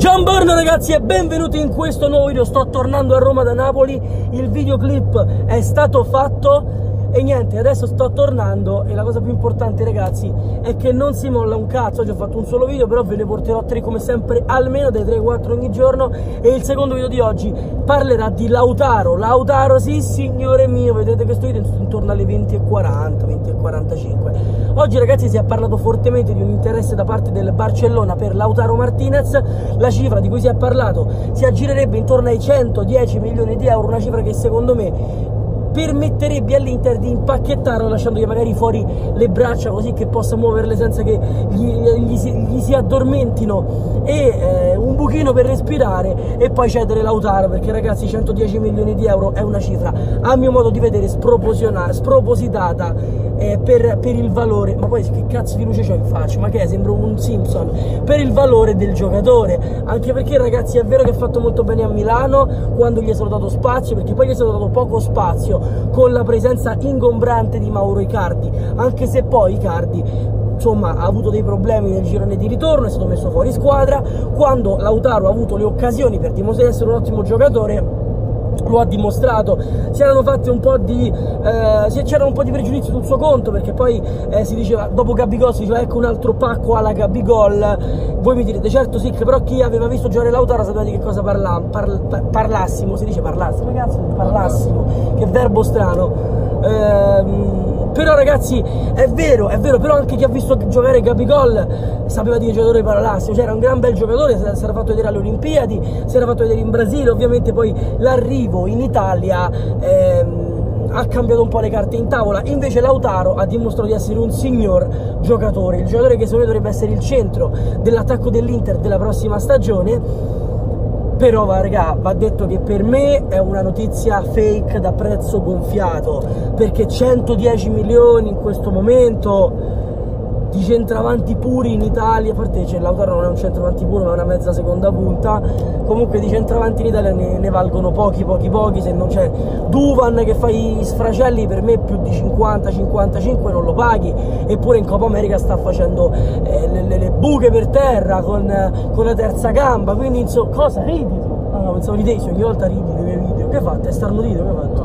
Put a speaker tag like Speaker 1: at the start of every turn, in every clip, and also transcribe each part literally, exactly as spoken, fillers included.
Speaker 1: Buongiorno ragazzi e benvenuti in questo nuovo video. Sto tornando a Roma da Napoli, il videoclip è stato fatto e niente, adesso sto tornando e la cosa più importante ragazzi è che non si molla un cazzo. Oggi ho fatto un solo video, però ve ne porterò tre come sempre, almeno dai tre quattro ogni giorno. E il secondo video di oggi parlerà di Lautaro. Lautaro, sì signore mio, vedete questo video intorno alle venti e quaranta, venti e quarantacinque. Oggi ragazzi si è parlato fortemente di un interesse da parte del Barcellona per Lautaro Martinez. La cifra di cui si è parlato si aggirerebbe intorno ai centodieci milioni di euro, una cifra che secondo me permetterebbe all'Inter di impacchettarlo lasciandogli magari fuori le braccia, così che possa muoverle senza che gli, gli, si, gli si addormentino, e eh, un buchino per respirare e poi cedere Lautaro, perché ragazzi centodieci milioni di euro è una cifra a mio modo di vedere spropositata, spropositata eh, per, per il valore. Ma poi che cazzo di luce c'ho in faccia? Ma che è? Sembro un Simpson. Per il valore del giocatore, anche perché ragazzi è vero che ha fatto molto bene a Milano quando gli è stato dato spazio, perché poi gli è stato dato poco spazio con la presenza ingombrante di Mauro Icardi, anche se poi Icardi insomma ha avuto dei problemi nel girone di ritorno, è stato messo fuori squadra. Quando Lautaro ha avuto le occasioni per dimostrare di essere un ottimo giocatore lo ha dimostrato. Si erano fatte un po' di eh, c'era un po' di pregiudizio sul suo conto, perché poi eh, si diceva, dopo Gabigol si diceva ecco un altro pacco alla Gabigol. Voi mi direte certo sì, però chi aveva visto giocare Lautaro sapeva di che cosa parla, par, parlassimo, si dice parlassimo, ragazzi, parlassimo, che verbo strano. ehm, Però ragazzi è vero, è vero, però anche chi ha visto giocare Gabigol sapeva di che giocatore parlassimo. Cioè era un gran bel giocatore, si era fatto vedere alle Olimpiadi, si era fatto vedere in Brasile. Ovviamente poi l'arrivo in Italia ehm, ha cambiato un po' le carte in tavola. Invece Lautaro ha dimostrato di essere un signor giocatore, il giocatore che secondo me dovrebbe essere il centro dell'attacco dell'Inter della prossima stagione. Però va, raga, va detto che per me è una notizia fake da prezzo gonfiato, perché centodieci milioni in questo momento di centravanti puri in Italia, a parte che Lautaro non è un centravanti puro ma è una mezza seconda punta, comunque di centravanti in Italia ne, ne valgono pochi pochi pochi. Se non c'è Duvan che fa i sfracelli, per me più di cinquanta cinquantacinque non lo paghi, eppure in Coppa America sta facendo eh, le, le, le buche per terra con, con la terza gamba. Quindi insomma, cosa ridi tu? Ah no, pensavo di te, ogni volta ridi dei miei video. Che fate? È starnutito? Che hai fatto?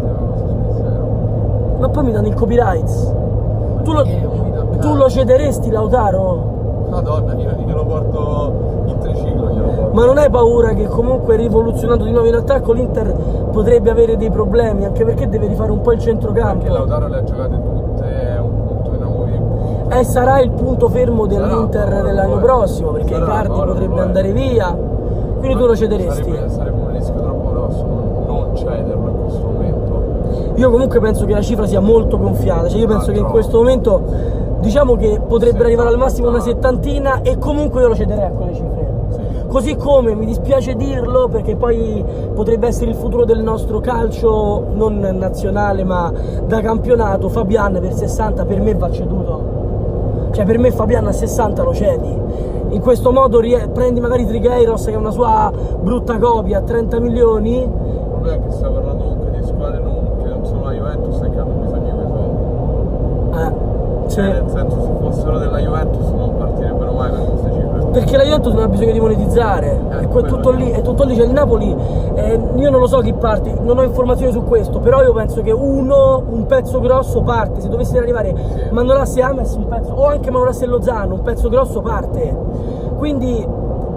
Speaker 1: Ma poi mi danno il copyright. Tu lo, tu lo cederesti Lautaro?
Speaker 2: Madonna, io, io lo porto in triciclo, io lo porto.
Speaker 1: Ma non hai paura che comunque rivoluzionando di nuovo in attacco l'Inter potrebbe avere dei problemi, anche perché deve rifare un po' il centrocampo?
Speaker 2: Perché Lautaro le ha giocate tutte, è un punto inamovibile.
Speaker 1: E sarà il punto fermo dell'Inter dell'anno prossimo, perché Icardi potrebbe andare via, quindi tu lo cederesti?
Speaker 2: Sarebbe, sarebbe un rischio troppo grosso non cederlo in questo momento.
Speaker 1: Io comunque penso che la cifra sia molto gonfiata, cioè io penso che in questo momento diciamo che potrebbero arrivare al massimo una settantina, e comunque io lo cederei a quelle cifre. Sì. Così come mi dispiace dirlo, perché poi potrebbe essere il futuro del nostro calcio non nazionale ma da campionato, Fabian per sessanta per me va ceduto. Cioè per me Fabian a sessanta lo cedi. In questo modo prendi magari Trigueiros, che è una sua brutta copia, a trenta milioni.
Speaker 2: Il problema è che sta parlando comunque di squadre non, che non sono la Juventus e che hanno bisogno di quei soldi.
Speaker 1: Eh.
Speaker 2: Cioè, nel senso, se fossero della Juventus non partirebbero mai per queste cifre.
Speaker 1: Perché la Juventus non ha bisogno di monetizzare, eh, è, tutto lì, è tutto lì, c'è il Napoli, eh, io non lo so chi parte, non ho informazioni su questo, però io penso che uno, un pezzo grosso parte. Se dovesse arrivare sì. Manolas e Ames, un pezzo, o anche Manolas e Lozano, un pezzo grosso parte. Quindi,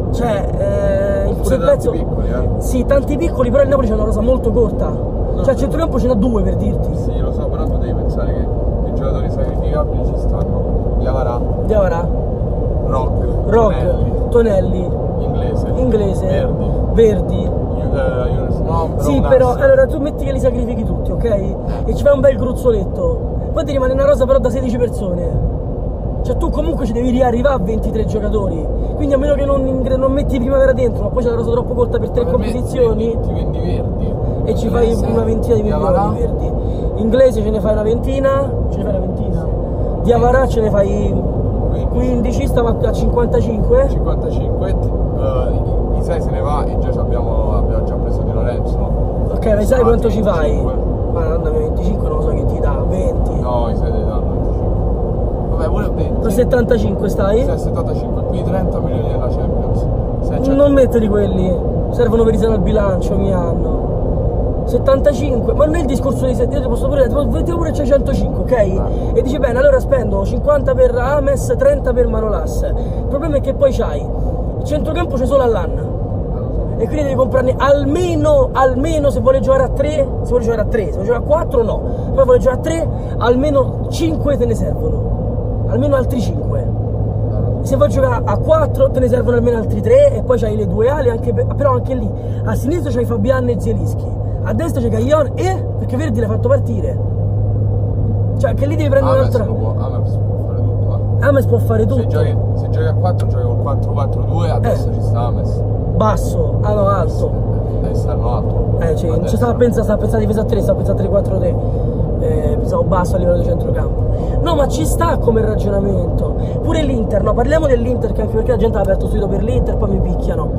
Speaker 1: cioè, eh, il pezzo,
Speaker 2: piccoli, eh?
Speaker 1: Sì, tanti piccoli, però il Napoli c'è una rosa molto corta, no, cioè a centrocampo ce n'ha due per dirti.
Speaker 2: Sì, lo so, però tu devi pensare che i giocatori sacrificabili ci stanno. Diavara,
Speaker 1: Diavara,
Speaker 2: Rock,
Speaker 1: Rock,
Speaker 2: Tonelli,
Speaker 1: Tonelli,
Speaker 2: Inglese,
Speaker 1: Inglese,
Speaker 2: Verdi,
Speaker 1: Verdi.
Speaker 2: Uh, no, però
Speaker 1: sì, però allora tu metti che li sacrifichi tutti, ok? E ci fai un bel gruzzoletto, poi ti rimane una rosa però da sedici persone. Cioè tu comunque ci devi riarrivare a ventitré giocatori, quindi a meno che non, non metti primavera dentro, ma poi c'è la rosa troppo corta per tre ma competizioni,
Speaker 2: ti vendi Verdi
Speaker 1: e ci fai una ventina di milioni di Verdi. Inglese ce ne fai una ventina, ce ne fai una ventina. Diavara ce ne fai quindici, stava a cinquantacinque.
Speaker 2: cinquantacinque, uh, i sei se ne va e già abbiamo, abbiamo già preso Di Lorenzo.
Speaker 1: Ok, ma sai quanto ci fai? Ma no, venticinque non lo so che ti dà, venti.
Speaker 2: No, i sei ti danno venticinque. Vabbè, pure venti.
Speaker 1: A settantacinque stai?
Speaker 2: Sì, a settantacinque, qui trenta milioni della Champions.
Speaker 1: Non mettere quelli, servono per risanare il bilancio ogni anno. settantacinque, ma non è il discorso di sette, io ti posso pure, ti pure c'è centocinque, ok? Ah. E dici bene, allora spendo cinquanta per Ames, trenta per Manolas. Il problema è che poi c'hai il centrocampo c'è solo all'anno. E quindi devi comprarne almeno, almeno se vuole giocare a tre, se vuole giocare a tre, se vuole giocare a quattro no, poi vuole giocare a tre, almeno cinque te ne servono, almeno altri cinque. Se vuoi giocare a quattro te ne servono almeno altri tre e poi c'hai le due ali, anche per, però anche lì, a sinistra c'hai Fabian e Zielinski, a destra c'è Gaglione e, perché Verdi l'hai fatto partire, cioè che lì devi prendere un'altra.
Speaker 2: Ames può fare tutto, eh.
Speaker 1: Ames può fare tutto.
Speaker 2: Se giochi, se giochi a quattro giochi col quattro quattro due, a eh. destra ci sta Ames.
Speaker 1: Basso, ah no, alto.
Speaker 2: Deve starno alto.
Speaker 1: Eh, cioè, non ci stava a pensare, stava a pensare di difesa a tre, stava a pensare a tre quattro tre. Eh, pensavo basso a livello di centrocampo. No, ma ci sta come ragionamento. Pure l'Inter, no, parliamo dell'Inter, anche perché la gente ha aperto subito per l'Inter, poi mi picchiano.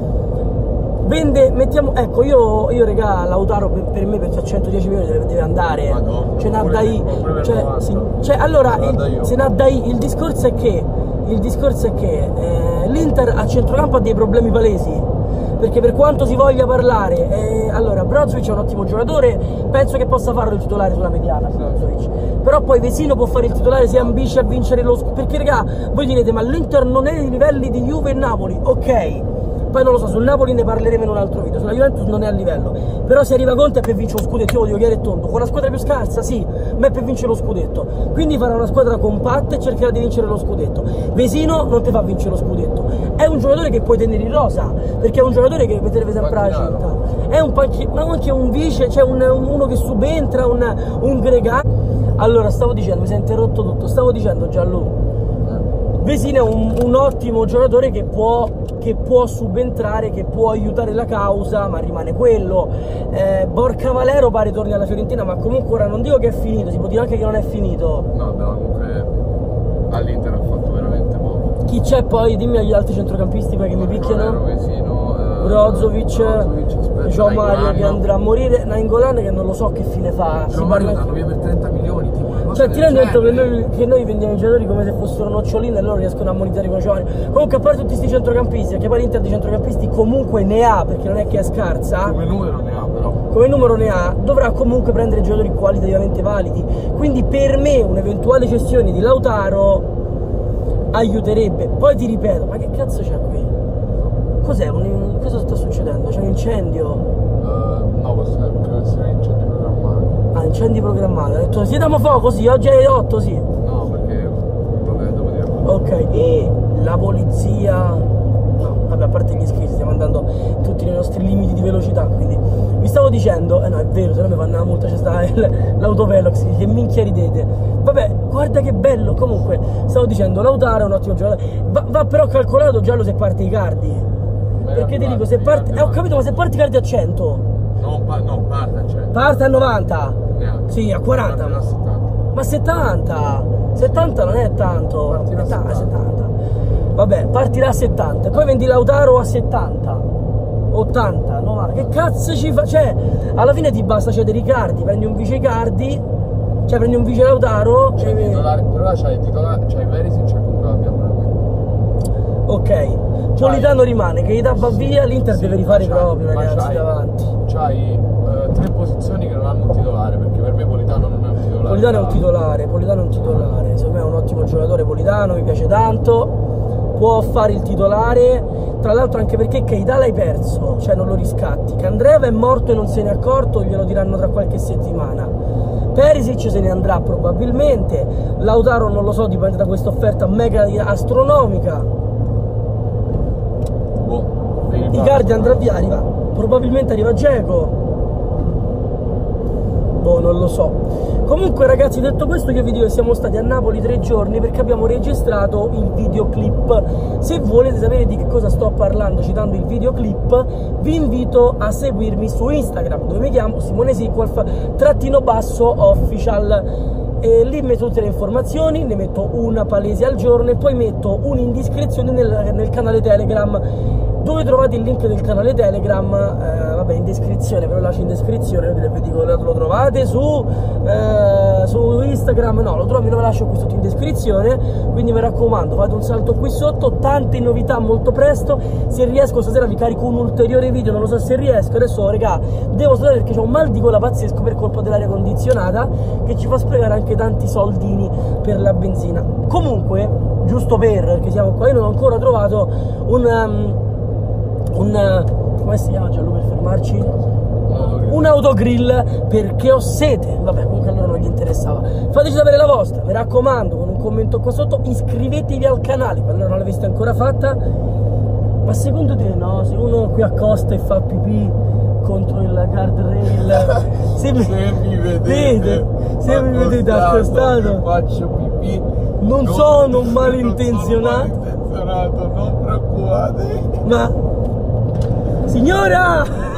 Speaker 1: Vende, mettiamo, ecco, io, io regà, Lautaro per, per me penso a centodieci milioni deve, deve andare.
Speaker 2: Ma no,
Speaker 1: ce n'ha dai. Cioè, sì, cioè, allora, il, se n'ha dai. Il discorso è che, il discorso è che eh, l'Inter a centrocampo ha dei problemi palesi. Perché per quanto si voglia parlare, eh, allora Brozovic è un ottimo giocatore, penso che possa farlo il titolare sulla mediana, Brozovic. Però poi Vesino può fare il titolare se ambisce a vincere lo scudetto. Perché raga, voi direte, ma l'Inter non è ai livelli di Juve e Napoli, ok. Poi non lo so, sul Napoli ne parleremo in un altro video, sulla Juventus non è a livello. Però se arriva Conte è per vincere lo scudetto, io lo dico chiaro e tondo. Con la squadra più scarsa, sì, ma è per vincere lo scudetto. Quindi farà una squadra compatta e cercherà di vincere lo scudetto. Vesino non ti fa vincere lo scudetto. È un giocatore che puoi tenere in rosa, perché è un giocatore che vedrebbe sempre la città. È un panchino, ma anche un vice, c'è cioè un, un, uno che subentra, un, un gregario. Allora, stavo dicendo, mi si è interrotto tutto, stavo dicendo Gianlu. Vesino è un, un ottimo giocatore che può, che può subentrare, che può aiutare la causa, ma rimane quello. Eh, Borca Valero pare torni alla Fiorentina, ma comunque ora non dico che è finito, si può dire anche che non è finito.
Speaker 2: No, no, comunque all'Inter ha fatto veramente poco.
Speaker 1: Chi c'è poi? Dimmi agli altri centrocampisti perché mi picchiano.
Speaker 2: Vesino, eh,
Speaker 1: Brozovic, João Mario che andrà a morire, Nainggolan che non lo so che fine fa.
Speaker 2: João Mario danno via per trenta milioni, tipo.
Speaker 1: Cioè ti rendi conto che noi, che noi vendiamo i giocatori come se fossero noccioline e loro riescono a monetizzare con Giovanni. Comunque a parte tutti questi centrocampisti, perché poi l'Inter di centrocampisti comunque ne ha, perché non è che è scarsa.
Speaker 2: Come numero ne ha però.
Speaker 1: Come numero ne ha, dovrà comunque prendere giocatori qualitativamente validi. Quindi per me un'eventuale cessione di Lautaro aiuterebbe. Poi ti ripeto, ma che cazzo c'è qui? Cos'è? Un... cosa sta succedendo? C'è un incendio?
Speaker 2: Uh, no, questo deve essere un incendio programmato.
Speaker 1: Ah, incendi programmati. Ha detto, si diamo fuoco, sì, oggi è otto, sì.
Speaker 2: No, perché vabbè, dopo dire.
Speaker 1: Ok, e la polizia. No, vabbè, a parte gli iscritti, stiamo andando tutti nei nostri limiti di velocità, quindi vi stavo dicendo, eh no, è vero, se no mi fanno una multa, c'è sta l'autovelox, che minchia ridete. Vabbè, guarda che bello, comunque, stavo dicendo, Lautaro è un ottimo giocatore, va, va però calcolato già lo se parte Icardi. Perché ti dico, se parte. Eh, ho capito, ma se parte Icardi a cento.
Speaker 2: No, pa no, parte a cento.
Speaker 1: Parte a novanta?
Speaker 2: Neanche.
Speaker 1: Sì, a quaranta.
Speaker 2: Ma...
Speaker 1: ma settanta. settanta non è tanto.
Speaker 2: Partirà a
Speaker 1: settanta. settanta. Vabbè, partirà a settanta. Poi vendi Lautaro a settanta. ottanta, novanta. Che cazzo ci fa? Cioè, alla fine ti basta cedere Icardi, prendi un vice Icardi, cioè prendi un vice Lautaro.
Speaker 2: C'è il titolare, però c'hai il titolare, c'hai Perisic, c'è Concabbia pure lui.
Speaker 1: Ok. Politano rimane, che gli dà via, l'Inter deve rifare proprio, ragazzi, davanti.
Speaker 2: C'hai uh, tre posizioni che non hanno un titolare, perché per me Politano non è un titolare.
Speaker 1: Politano è un titolare, Politano è un titolare, secondo me è un ottimo giocatore Politano, mi piace tanto, può fare il titolare, tra l'altro anche perché Keita l'hai perso, cioè non lo riscatti. Candreva è morto e non se ne è accorto, glielo diranno tra qualche settimana. Perisic se ne andrà probabilmente, Lautaro non lo so, dipende da questa offerta mega astronomica. Icardi andrà via, arriva, probabilmente arriva Dzeko. Boh, non lo so. Comunque ragazzi, detto questo, io vi dico che siamo stati a Napoli tre giorni perché abbiamo registrato il videoclip. Se volete sapere di che cosa sto parlando citando il videoclip, vi invito a seguirmi su Instagram, dove mi chiamo Simone Sequolf trattino basso official. E lì metto tutte le informazioni, ne metto una palese al giorno e poi metto un'indiscrezione nel, nel canale Telegram. Dove trovate il link del canale Telegram? Eh, vabbè, in descrizione, ve lo lascio in descrizione, ve lo dico, lo trovate su eh, uh, su Instagram, no, lo trovi, lo lascio qui sotto in descrizione, quindi mi raccomando, fate un salto qui sotto, tante novità molto presto. Se riesco stasera vi carico un ulteriore video, non lo so se riesco, adesso regà, devo saltare perché c'ho un mal di gola pazzesco per colpa dell'aria condizionata che ci fa sprecare anche tanti soldini per la benzina. Comunque, giusto per, perché siamo qua, io non ho ancora trovato un, um, un uh, come si chiama Gianlu per fermarci? Un autogrill, perché ho sete. Vabbè, comunque a loro non gli interessava. Fateci sapere la vostra, mi raccomando, con un commento qua sotto. Iscrivetevi al canale quando non l'aveste ancora fatta. Ma secondo te, no? Se uno qui accosta e fa pipì contro il guardrail, se mi,
Speaker 2: se mi vedete,
Speaker 1: se mi vedete accostato,
Speaker 2: faccio pipì,
Speaker 1: non, non sono malintenzionato,
Speaker 2: non sono malintenzionato, non preoccupatevi.
Speaker 1: Ma signora!